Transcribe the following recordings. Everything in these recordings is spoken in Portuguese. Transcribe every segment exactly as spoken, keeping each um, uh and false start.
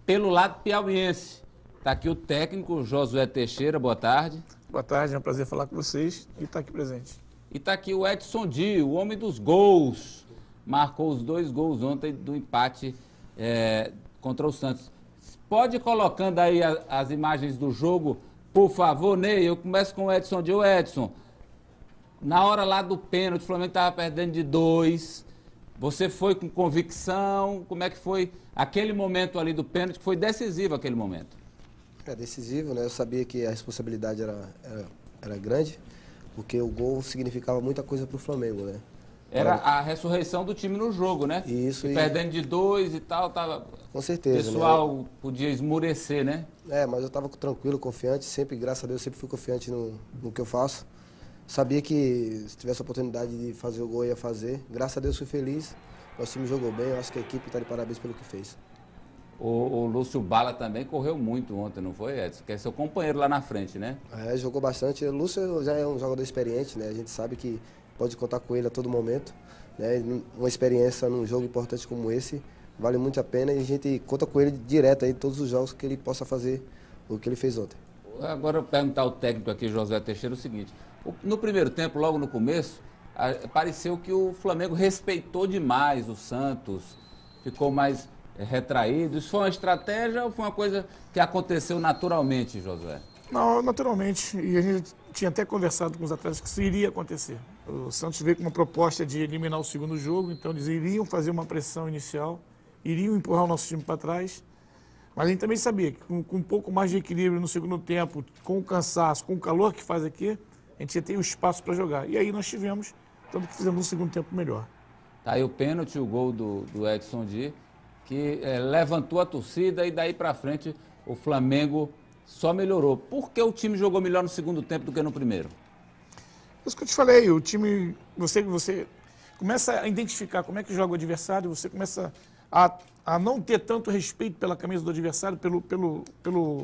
pelo lado piauiense. Está aqui o técnico Josué Teixeira, boa tarde. Boa tarde, é um prazer falar com vocês e estar aqui presente. E está aqui o Edson Di, o homem dos gols. Marcou os dois gols ontem do empate é, contra o Santos. Pode ir colocando aí a, as imagens do jogo, por favor, Ney. Eu começo com o Edson Di. Ô Edson, na hora lá do pênalti, o Flamengo estava perdendo de dois. Você foi com convicção? Como é que foi aquele momento ali do pênalti, que foi decisivo aquele momento? É decisivo, né? Eu sabia que a responsabilidade era, era, era grande, porque o gol significava muita coisa para o Flamengo, né? Era a ressurreição do time no jogo, né? Isso. E E perdendo de dois e tal, tava... Com certeza, o pessoal né? podia esmurecer, né? É, mas eu estava tranquilo, confiante, sempre, graças a Deus, sempre fui confiante no, no que eu faço. Sabia que se tivesse a oportunidade de fazer o gol, eu ia fazer. Graças a Deus, fui feliz. Nosso time jogou bem, eu acho que a equipe está de parabéns pelo que fez. O, o Lúcio Bala também correu muito ontem, não foi, Edson? Que é seu companheiro lá na frente, né? É, jogou bastante. O Lúcio já é um jogador experiente, né? A gente sabe que pode contar com ele a todo momento, né? Uma experiência num jogo importante como esse vale muito a pena e a gente conta com ele direto aí em todos os jogos que ele possa fazer o que ele fez ontem. Agora eu vou perguntar ao técnico aqui, Josué Teixeira, o seguinte. No primeiro tempo, logo no começo, pareceu que o Flamengo respeitou demais o Santos, ficou mais retraído. Isso foi uma estratégia ou foi uma coisa que aconteceu naturalmente, Josué? Não, naturalmente. E a gente tinha até conversado com os atletas que isso iria acontecer. O Santos veio com uma proposta de eliminar o segundo jogo, então eles iriam fazer uma pressão inicial, iriam empurrar o nosso time para trás. Mas a gente também sabia que com, com um pouco mais de equilíbrio no segundo tempo, com o cansaço, com o calor que faz aqui, a gente ia ter o espaço para jogar. E aí nós tivemos, tanto que fizemos um segundo tempo melhor. Tá aí o pênalti, o gol do, do Edson Di, que é, levantou a torcida e daí para frente o Flamengo só melhorou. Por que o time jogou melhor no segundo tempo do que no primeiro? Isso que eu te falei, o time, você, você começa a identificar como é que joga o adversário, você começa a, a não ter tanto respeito pela camisa do adversário, pelo, pelo, pelo,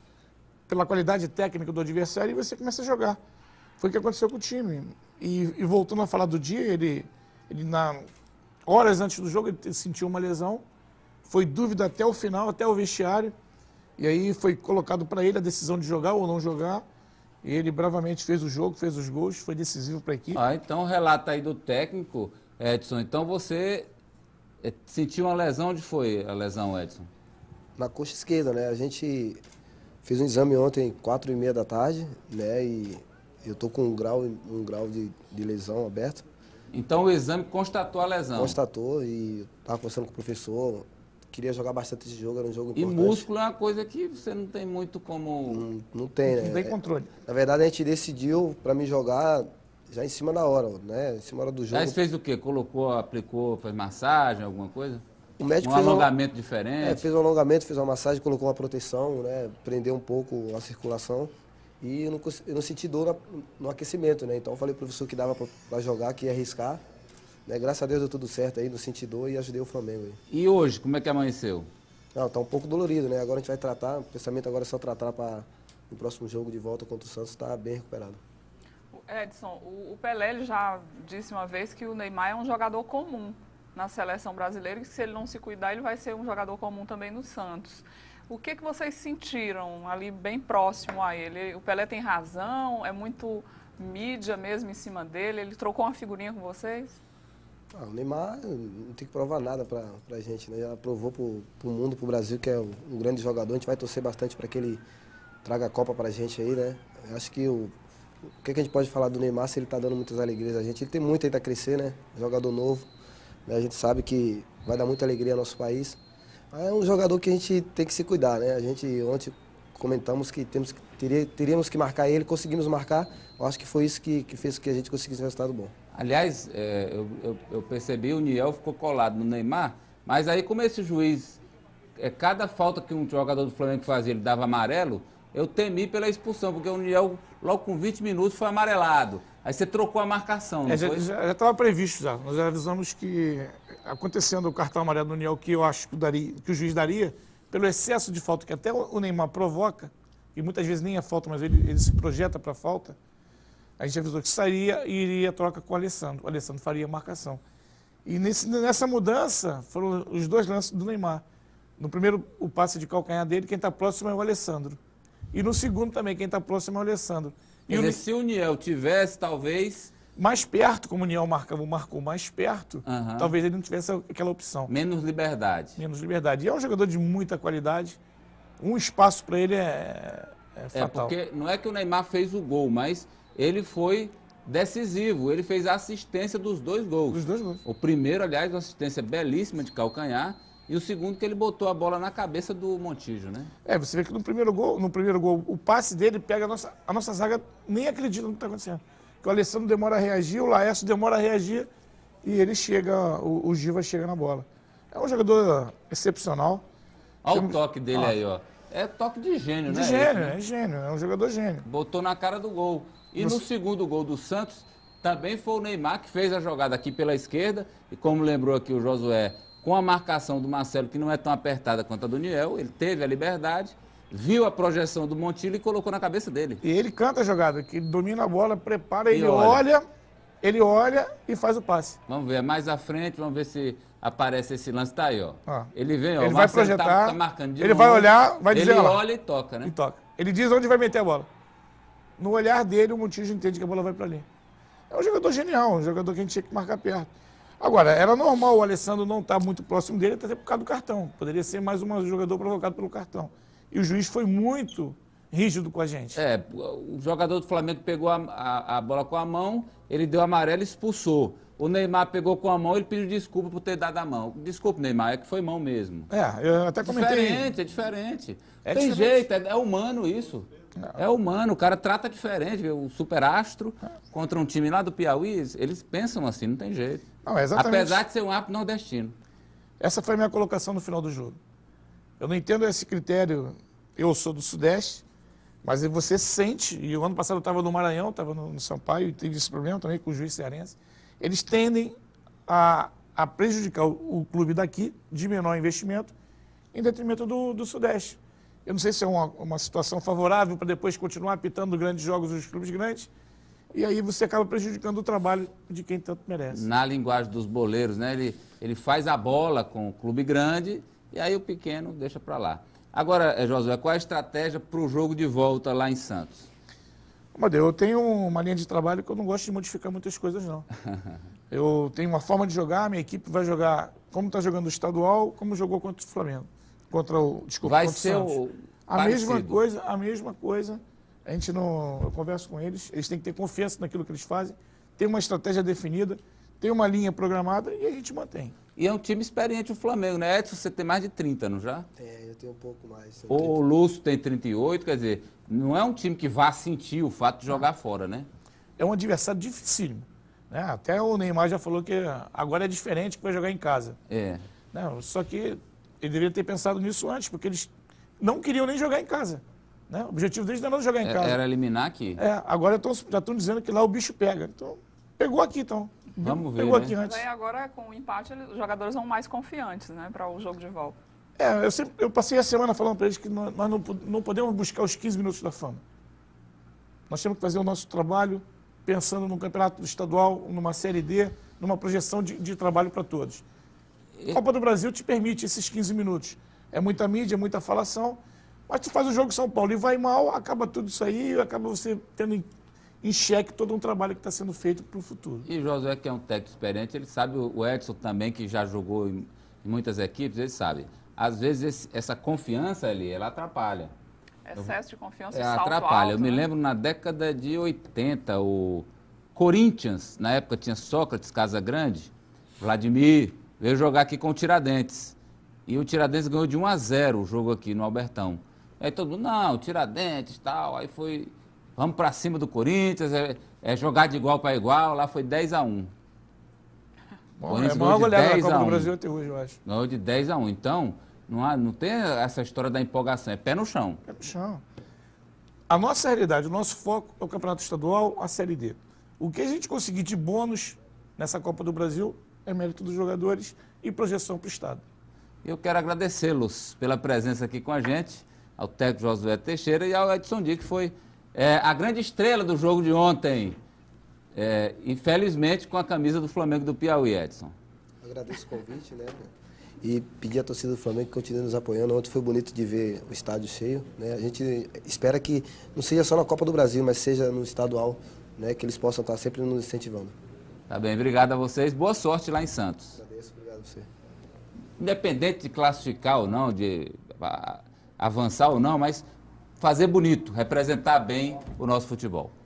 pela qualidade técnica do adversário e você começa a jogar. Foi o que aconteceu com o time. E, e voltando a falar do dia, ele, ele na, horas antes do jogo ele sentiu uma lesão, foi dúvida até o final, até o vestiário, e aí foi colocado para ele a decisão de jogar ou não jogar, e ele bravamente fez o jogo, fez os gols, foi decisivo para a equipe. Ah, então relata aí do técnico, Edson, então você sentiu uma lesão, onde foi a lesão, Edson? Na coxa esquerda, né? A gente fez um exame ontem, quatro e meia da tarde, né? E eu tô com um grau, um grau de, de lesão aberto. Então o exame constatou a lesão? Constatou e estava conversando com o professor. Queria jogar bastante esse jogo, era um jogo importante. E músculo é uma coisa que você não tem muito como... Não, não tem, né? Não tem controle. Na verdade, a gente decidiu para mim jogar já em cima da hora, né? Em cima da hora do jogo. Aí você fez o quê? Colocou, aplicou, fez massagem, alguma coisa? O médico um fez alongamento um, diferente? É, fez um alongamento, fez uma massagem, colocou uma proteção, né? Prendeu um pouco a circulação. E eu não, eu não senti dor no, no aquecimento, né? Então eu falei pro professor que dava para jogar, que ia arriscar. Né? Graças a Deus deu tudo certo aí, não senti dor e ajudei o Flamengo aí. E hoje, como é que amanheceu? Não, tá um pouco dolorido, né? Agora a gente vai tratar, o pensamento agora é só tratar para o próximo jogo de volta contra o Santos estar bem recuperado. Edson, o Pelé ele já disse uma vez que o Neymar é um jogador comum na seleção brasileira e que se ele não se cuidar ele vai ser um jogador comum também no Santos. O que, que vocês sentiram ali bem próximo a ele? O Pelé tem razão? É muito mídia mesmo em cima dele? Ele trocou uma figurinha com vocês? Ah, o Neymar não tem que provar nada pra, pra gente, né? Já provou pro, pro mundo, pro Brasil, que é um, um grande jogador. A gente vai torcer bastante para que ele traga a Copa pra gente aí, né? Eu acho que o, o que, que a gente pode falar do Neymar se ele tá dando muitas alegrias a gente? Ele tem muito aí pra crescer, né? Jogador novo, né? A gente sabe que vai dar muita alegria ao nosso país. É um jogador que a gente tem que se cuidar, né? A gente ontem comentamos que temos, teria, teríamos que marcar ele, conseguimos marcar. Eu acho que foi isso que, que fez com que a gente conseguisse um resultado bom. Aliás, é, eu, eu, eu percebi, o Niel ficou colado no Neymar, mas aí como esse juiz, é, cada falta que um jogador do Flamengo fazia, ele dava amarelo, eu temi pela expulsão, porque o Niel, logo com vinte minutos, foi amarelado. Aí você trocou a marcação, não é, foi? Já estava previsto já. Nós já avisamos que, acontecendo o cartão amarelo do Niel, que eu acho que, daria, que o juiz daria, pelo excesso de falta que até o Neymar provoca, e muitas vezes nem é falta, mas ele, ele se projeta para a falta, a gente avisou que sairia e iria a troca com o Alessandro. O Alessandro faria a marcação. E nesse, nessa mudança foram os dois lances do Neymar. No primeiro, o passe de calcanhar dele, quem está próximo é o Alessandro. E no segundo também, quem está próximo é o Alessandro. E Quer o, dizer, se o Niel tivesse, talvez, mais perto, como o Niel marcou, marcou mais perto, Aham. talvez ele não tivesse aquela opção. menos liberdade. Menos liberdade. E é um jogador de muita qualidade. Um espaço para ele é, é É, fatal. porque não é que o Neymar fez o gol, mas ele foi decisivo. Ele fez a assistência dos dois gols. Os dois gols. O primeiro, aliás, uma assistência belíssima de calcanhar. E o segundo que ele botou a bola na cabeça do Montijo, né? É, você vê que no primeiro gol, no primeiro gol, o passe dele pega a nossa, a nossa zaga, nem acredita no que está acontecendo. Que o Alessandro demora a reagir, o Laércio demora a reagir e ele chega, o, o Giva chega na bola. É um jogador excepcional. Olha Temos- o toque dele Ah. aí, ó. É toque de gênio, De né? gênio, Esse, né? é gênio, é um jogador gênio. Botou na cara do gol. E no segundo gol do Santos, também foi o Neymar que fez a jogada aqui pela esquerda. E como lembrou aqui o Josué, com a marcação do Marcelo, que não é tão apertada quanto a do Niel, ele teve a liberdade, viu a projeção do Montilho e colocou na cabeça dele. E ele canta a jogada, que ele domina a bola, prepara, E ele olha. olha, ele olha e faz o passe. Vamos ver, mais à frente, vamos ver se aparece esse lance. Tá aí, ó. Ó. Ele vem, ó. Ele o vai Marcelo tá- projetar, tá marcando de ele vai longe, olhar, vai dizer Ele lá. olha e toca, né? E toca. Ele diz onde vai meter a bola. No olhar dele, o Montijo entende que a bola vai para ali. É um jogador genial, um jogador que a gente tinha que marcar perto. Agora, era normal o Alessandro não estar muito próximo dele, até por causa do cartão. Poderia ser mais um jogador provocado pelo cartão. E o juiz foi muito rígido com a gente. É, o jogador do Flamengo pegou a, a- a bola com a mão, ele deu amarelo e expulsou. O Neymar pegou com a mão, ele pediu desculpa por ter dado a mão. Desculpa, Neymar, é que foi mão mesmo. É, eu até comentei. Diferente, é diferente. É Tem diferente. jeito, é, é humano isso. É humano, o cara trata diferente. O superastro contra um time lá do Piauí, eles pensam assim, não tem jeito. Não, é exatamente. Apesar de ser um árbitro nordestino. Essa foi a minha colocação no final do jogo. Eu não entendo esse critério, eu sou do Sudeste, mas você sente, e o ano passado eu estava no Maranhão, estava no, no Sampaio, e tive esse problema também com o juiz cearense, eles tendem a, a prejudicar o, o clube daqui, de menor investimento, em detrimento do, do Sudeste. Eu não sei se é uma, uma situação favorável para depois continuar apitando grandes jogos dos clubes grandes, e aí você acaba prejudicando o trabalho de quem tanto merece. Na linguagem dos boleiros, né? Ele, ele faz a bola com o clube grande e aí o pequeno deixa para lá. Agora, eh, Josué, qual é a estratégia para o jogo de volta lá em Santos? Amadeu, eu tenho uma linha de trabalho que eu não gosto de modificar muitas coisas, não. Eu tenho uma forma de jogar, minha equipe vai jogar como está jogando o estadual, como jogou contra o Flamengo. Contra o, desculpa, Vai contra ser o Santos. o A parecido. mesma coisa, a mesma coisa. A gente não, eu converso com eles, eles têm que ter confiança naquilo que eles fazem, tem uma estratégia definida, tem uma linha programada e a gente mantém. E é um time experiente o Flamengo, né? Edson, você tem mais de trinta, não já? É, eu tenho um pouco mais. O Lúcio tem trinta e oito, quer dizer, não é um time que vá sentir o fato de jogar fora, né? É um adversário dificílimo. Né? Até o Neymar já falou que agora é diferente, que vai jogar em casa. É. Não, só que ele deveria ter pensado nisso antes, porque eles não queriam nem jogar em casa. Né? O objetivo deles não era jogar em casa. Era eliminar aqui. É, agora tão, já estão dizendo que lá o bicho pega. Então, pegou aqui, então. Vamos ver, Pegou né? aqui Mas antes. aí agora, com o empate, ele- os jogadores vão mais confiantes, né, para o jogo de volta. É, eu, sempre, eu passei a semana falando para eles que nós, nós não, po- não podemos buscar os quinze minutos da fama. Nós temos que fazer o nosso trabalho pensando no campeonato estadual, numa Série D, numa projeção de, de trabalho para todos. A Copa do Brasil te permite esses quinze minutos. É muita mídia, é muita falação, mas tu faz o jogo São Paulo e vai mal, acaba tudo isso aí, e acaba você tendo em, em xeque todo um trabalho que está sendo feito para o futuro. E o Josué, que é um técnico experiente, ele sabe, o Edson também, que já jogou em, em muitas equipes, ele sabe. Às vezes esse- essa confiança ali, ela atrapalha. Excesso de confiança e É, salto atrapalha. alto, Eu me né? lembro na década de oitenta, o Corinthians, na época tinha Sócrates, Casagrande, Vladimir, veio jogar aqui com o Tiradentes. E o Tiradentes ganhou de um a zero o jogo aqui no Albertão. Aí todo mundo, não, Tiradentes e tal. Aí foi, vamos pra cima do Corinthians, é, é jogar de igual para igual. Lá foi dez a um. Bom, Corinthians é a maior ganhou de goleada da dez Copa a do um. Brasil até hoje, eu acho. Ganhou de dez a um. Então, não, há, não tem essa história da empolgação, é pé no chão. É no chão. A nossa realidade, o nosso foco é o Campeonato Estadual, a Série D. O que a gente conseguir de bônus nessa Copa do Brasil é mérito dos jogadores e projeção para o Estado. Eu quero agradecê-los pela presença aqui com a gente, ao técnico Josué Teixeira e ao Edson Di, que foi é, a grande estrela do jogo de ontem. É, infelizmente, com a camisa do Flamengo do Piauí, Edson. Agradeço o convite, né? E pedir à torcida do Flamengo que continue nos apoiando. Ontem foi bonito de ver o estádio cheio, né? A gente espera que não seja só na Copa do Brasil, mas seja no estadual, né? Que eles possam estar sempre nos incentivando. Tá bem, obrigado a vocês. Boa sorte lá em Santos. Agradeço, obrigado a você. Independente de classificar ou não, de avançar ou não, mas fazer bonito, representar bem o nosso futebol.